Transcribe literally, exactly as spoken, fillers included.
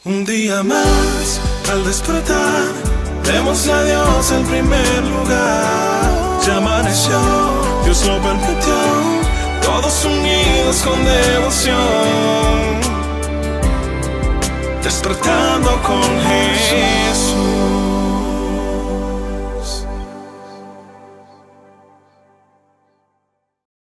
Un día más, al despertar, demos a Dios el primer lugar. Ya amaneció, Dios lo permitió, todos unidos con devoción, despertando con Jesús.